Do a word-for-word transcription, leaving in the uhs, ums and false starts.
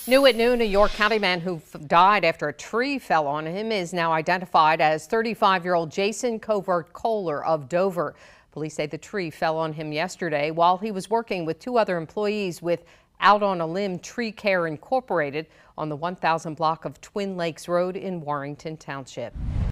New at noon, a York County man who died after a tree fell on him is now identified as thirty-five-year-old Jason Covert Kohler of Dover. Police say the tree fell on him yesterday while he was working with two other employees with Out on a Limb Tree Care Incorporated on the one thousand block of Twin Lakes Road in Warrington Township.